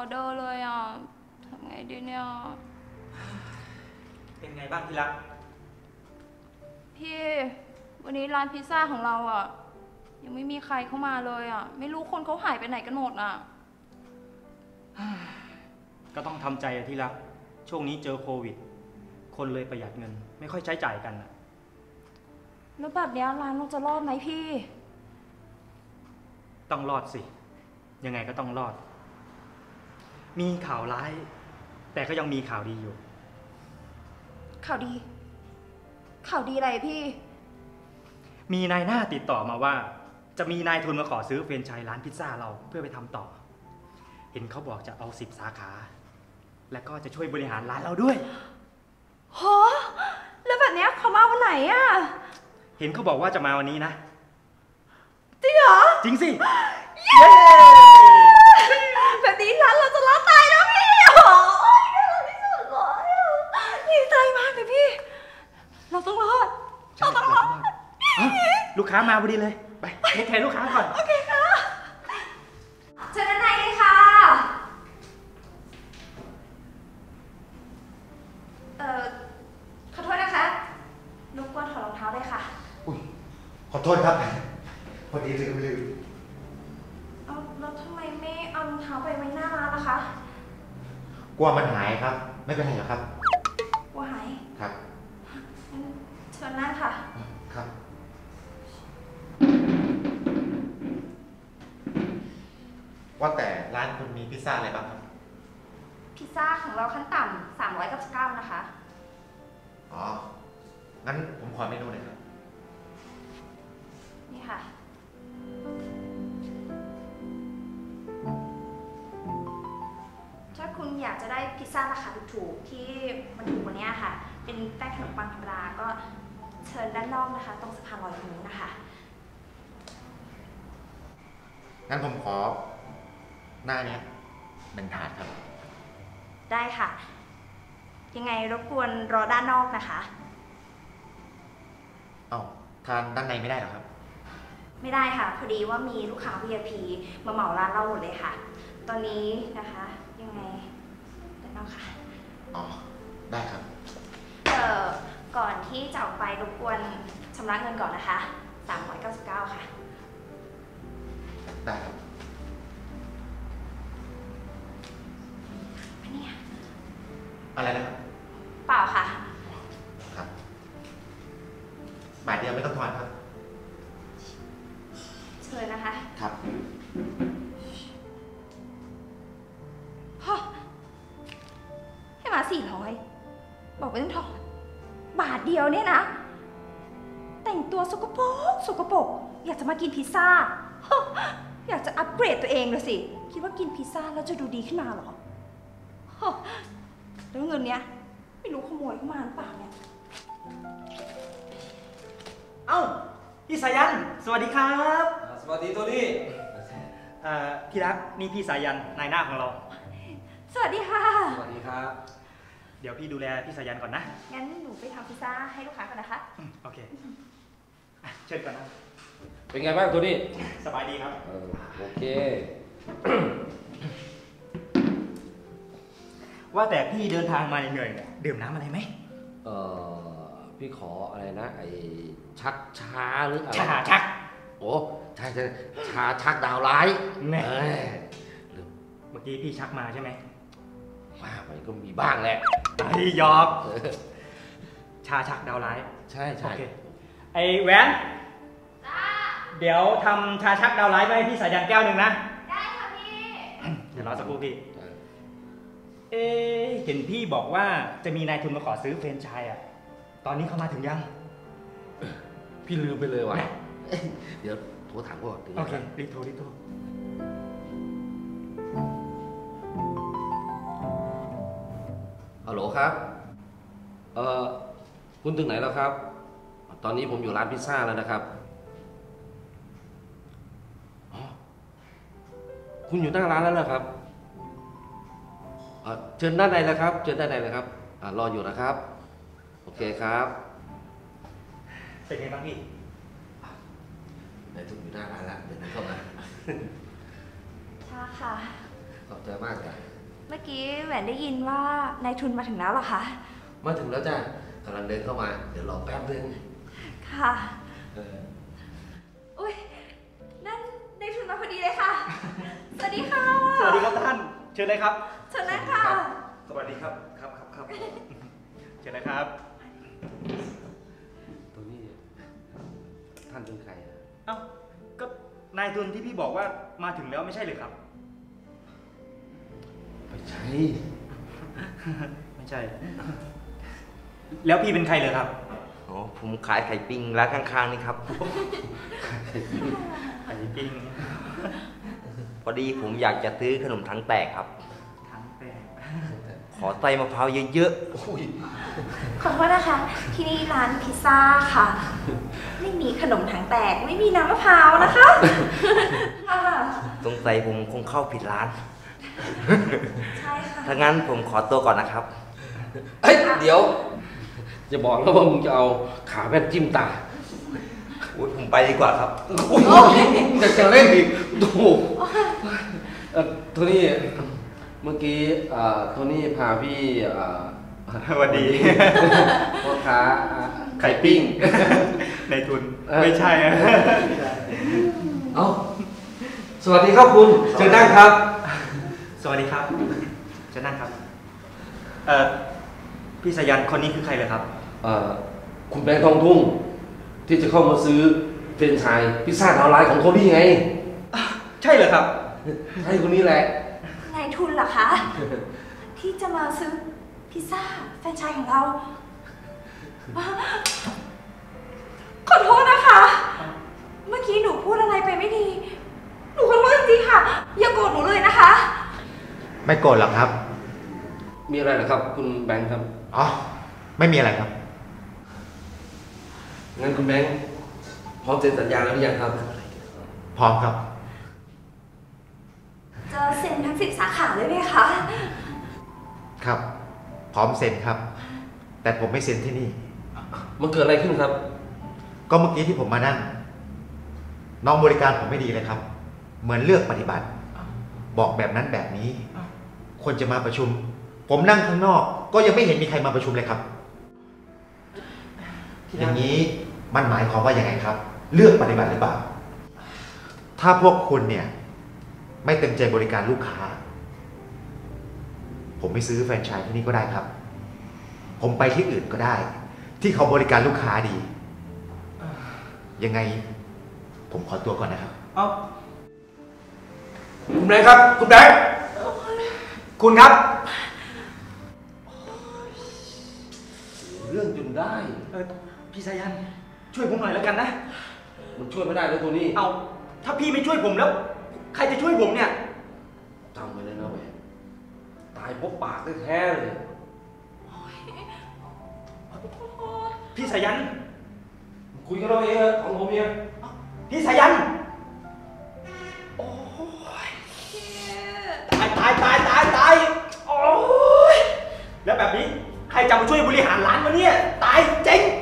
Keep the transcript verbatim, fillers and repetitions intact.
อเดอร์เลยอ่ะทำไงดีเนี่ยเป็นไงบ้างที่รักพี่วันนี้ร้านพิซซ่าของเราอ่ะยังไม่มีใครเข้ามาเลยอ่ะไม่รู้คนเขาหายไปไหนกันหมดอ่ะก็ต้องทำใจที่รักช่วงนี้เจอโควิดคนเลยประหยัดเงินไม่ค่อยใช้จ่ายกันนะแล้วแบบนี้ร้านเราจะรอดไหมพี่ต้องรอดสิยังไงก็ต้องรอดมีข่าวร้ายแต่ก็ยังมีข่าวดีอยู่ข่าวดีข่าวดีอะไรพี่มีนายหน้าติดต่อมาว่าจะมีนายทุนมาขอซื้อแฟรนไชส์ร้านพิซซ่าเราเพื่อไปทำต่อเห็นเขาบอกจะเอาสิบสาขาและก็จะช่วยบริหารร้านเราด้วยโหแล้วแบบนี้เขามาวันไหนอ่ะเห็นเขาบอกว่าจะมาวันนี้นะจริงเหรอจริงสิเย้แบบนี้ร้านเราจะรอดตายแล้วพี่โอ้ยน่ารักที่สุดเลยดีใจมากเลยพี่เราต้องรอดเราต้องรอดลูกค้ามาพอดีเลยไปเทคแคร์ลูกค้าก่อนโอเคค่ะเชิญด้านในเลยค่ะเอ่อขอโทษนะคะรบกวนถอดรองเท้าด้วยค่ะอุ้ยขอโทษครับพอดีลืมลืมเอาแล้วทำไมไม่เอารองเท้าไปไว้หน้าร้านล่ะคะกลัวมันหายครับไม่เป็นไรหรอกครับกลัวหายครับเชิญนั่งค่ะครับว่าแต่ร้านคุณมีพิซซ่าอะไรบ้างครับพิซซ่าของเราขั้นต่ำสามร้อยเก้าสิบเก้านะคะอ๋องั้นผมขอเมนูหน่อยครับนี่ค่ะถ้าคุณอยากจะได้พิซซ่าราคาถูกๆที่มันถูกกว่านี้ค่ะเป็นแป้งขนมปังธรรมดาก็เชิญด้านนอกนะคะตรงสะพานลอยตรงนี้นะคะงั้นผมขอหน้านี้หนึ่งถาดครับได้ค่ะยังไงรบกวนรอด้านนอกนะคะอ้าวทานด้านในไม่ได้หรอครับไม่ได้ค่ะพอดีว่ามีลูกค้า วี ไอ พี มาเหมาร้านเราหมดเลยค่ะตอนนี้นะคะยังไงด้านนอกค่ะอ๋อได้ครับเอ่อก่อนที่จะออกไปรบกวนชำระเงินก่อนนะคะสามร้อยเก้าสิบเก้าค่ะได้ครับอันนี้อะไรนะครับเปล่าค่ะครับบาทเดียวไม่ต้องทอนครับเชิญนะคะครับพ่อให้มาสี่ร้อยบอกไม่ต้องทอนบาทเดียวเนี่ยนะแต่งตัวสกปรกสกปรกอยากจะมากินพิซซ่าอยากจะอัปเกรดตัวเองเลยสิคิดว่ากินพิซซ่าแล้วจะดูดีขึ้นมาหรอแล้วเงินเนี้ยไม่รู้ขโมยเข้ามาหรือเปล่าเนี่ยเอ้าพี่สายันสวัสดีครับสวัสดีโทนี่พี่รักนี่พี่สายันนายหน้าของเราสวัสดีค่ะสวัสดีครับเดี๋ยวพี่ดูแลพี่สายันก่อนนะงั้นหนูไปทำพิซซ่าให้ลูกค้าก่อนนะคะโอเคเชิญก่อนนะเป็นไงบ้างโทนี่สบายดีครับโอเคว่าแต่พี่เดินทางมาเหนื่อยดื่มน้ำอะไรไหมเออพี่ขออะไรนะไอชักช้าหรืออะไรชาชักโอ้ใช่ใช่ชาชักดาวร้ายเมื่อกี้พี่ชักมาใช่ไหมว่าไปก็มีบ้างแหละไอ้ยอกชาชักดาวร้ายใช่ใช่ไอแหวนเดี๋ยวทำชาชักดาวร้ายไปให้พี่สายันแก้วหนึ่งนะได้ค่ะพี่เดี๋ยวรอสักครู่พี่เอ๊เห็นพี่บอกว่าจะมีนายทุนมาขอซื้อแฟรนไชส์อ่ะตอนนี้เขามาถึงยังพี่ลืมไปเลยว่ะเดี๋ยวโทรถามพ่อโอเครีบโทรรีบโทรฮัลโหลครับเอ่อคุณถึงไหนแล้วครับตอนนี้ผมอยู่ร้านพิซซ่าแล้วนะครับคุณอยู่หน้าร้านแล้วเหรอครับเชิญด้านในเลยครับเชิญด้านในเลยครับรออยู่นะครับโอเคครับเป็นไงบ้างพี่นายทุนอยู่หน้าร้านแล้วเดี๋ยวนั้นเข้ามาค่ะค่ะขอบใจมากจ้ะเมื่อกี้แหวนได้ยินว่านายทุนมาถึงแล้วเหรอคะมาถึงแล้วจ้ะกำลังเดินเข้ามา เดี๋ยวรอแป๊บนึงค่ะเอออุ้ยนั่นนายทุนมาพอดีเลยค่ะ สวัสดีค่ะสวัสดีครับท่าน เชิญเลยครับเชิญนั่งค่ะสวัสดีครับ ครับครับครับ เชิญเลยครับตรงนี้ท่านเป็นใครอะเอ้า ก็นายทุนที่พี่บอกว่ามาถึงแล้วไม่ใช่เลยครับไม่ใช่ไม่ใช่ แล้วพี่เป็นใครเลยครับอ๋อ ผมขายไข่ปิ้งร้านข้างๆนี่ครับไข่ปิ้งพอดีผมอยากจะซื้อขนมถังแตกครับทั้งแตกขอไส้มะพร้าวเยอะอุ้ยขอโทษนะคะ ที่นี่ร้านพิซซ่าค่ะ ไม่มีขนมถังแตก ไม่มีน้ำมะพร้าวนะคะค่ะๆสงสัยผมคงเข้าผิดร้านใช่ค่ะถ้างั้นผมขอตัวก่อนนะครับเอ้ยเดี๋ยว จะบอกแล้วว่ามึงจะเอาขาแว่นจิ้มตาอุ๊ยผมไปดีกว่าครับอุ้ยจะจะเล่นอีกดูเอ่อโทนี่เมื่อกี้เอ่อโทนี่พาพี่เอ่อสวัสดีพ่อค้าไข่ปิ้ง ในทุนเออไม่ใช่อะเอ้าสวัสดีครับคุณเชิญนั่งครับสวัสดีครับ จะนั่งครับ เอ่อ พี่สายันคนนี้คือใครเลยครับเอ่อคุณแบงค์ทองทุ่ง ที่จะเข้ามาซื้อเฟรนช์ชายพิซซ่าดาวไลน์ของโทนี่ไงใช่เหรอครับใช่คนนี้แหละนายทุนเหรอคะ ที่จะมาซื้อพิซซ่าแฟรนไชส์ของเรา ขอโทษนะคะ เมื่อกี้หนูพูดอะไรไปไม่ดี หนูขอโทษจริงๆค่ะ อย่าโกรธหนูเลยนะคะไม่โกรธหรอกครับมีอะไรเหรอครับ คุณแบงค์ครับอ๋อ ไม่มีอะไรครับงั้นคุณแบงค์พร้อมเซ็นสัญญาแล้วหรือยังครับพร้อมครับจะเซ็นทั้งสิบสาขาเลยไหมคะครับ พร้อมเซ็นครับ แต่ผมไม่เซ็นที่นี่มันเกิดอะไรขึ้นครับก็เมื่อกี้ที่ผมมานั่ง น้องบริการผมไม่ดีเลยครับ เหมือนเลือกปฏิบัติ บอกแบบนั้นแบบนี้ คนจะมาประชุม ผมนั่งข้างนอก ก็ยังไม่เห็นมีใครมาประชุมเลยครับ อย่างนี้มันหมายความว่ายังไงครับ เลือกปฏิบัติหรือเปล่า ถ้าพวกคุณเนี่ย ไม่เต็มใจบริการลูกค้า ผมไม่ซื้อแฟรนไชส์ที่นี่ก็ได้ครับ ผมไปที่อื่นก็ได้ ที่เขาบริการลูกค้าดี ยังไง ผมขอตัวก่อนนะครับเอ้าคุณแบงค์ครับ คุณแบงค์คุณครับเรื่องจนได้เออ พี่สายัน ช่วยผมหน่อยแล้วกันนะมันช่วยไม่ได้เลยตัวนี้เอา ถ้าพี่ไม่ช่วยผมแล้ว ใครจะช่วยผมเนี่ยจำไว้เลยนะแหวนตายเพราะปากแท้ๆเลยพี่สายันคุยกันเราเองนะของผมเองพี่สายัน โอ้ยตายตายตายตายตายโอ้ยแล้วแบบนี้ ใครจะมาช่วยบริหารร้านวะเนี่ย ตายเจ๊ง